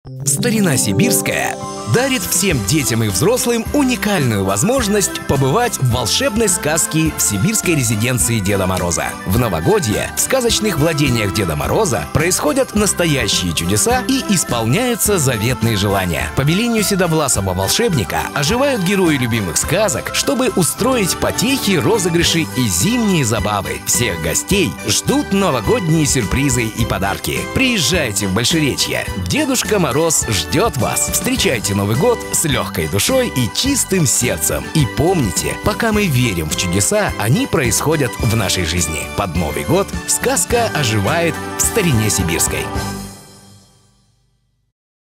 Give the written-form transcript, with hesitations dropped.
Старина сибирская дарит всем детям и взрослым уникальную возможность побывать в волшебной сказке в сибирской резиденции Деда Мороза. В новогодье в сказочных владениях Деда Мороза происходят настоящие чудеса и исполняются заветные желания. По велению седовласого волшебника оживают герои любимых сказок, чтобы устроить потехи, розыгрыши и зимние забавы. Всех гостей ждут новогодние сюрпризы и подарки. Приезжайте в Большеречье. Дедушка Мороз ждет вас. Встречайте Новый год с легкой душой и чистым сердцем. И помните, пока мы верим в чудеса, они происходят в нашей жизни. Под Новый год сказка оживает в старине сибирской.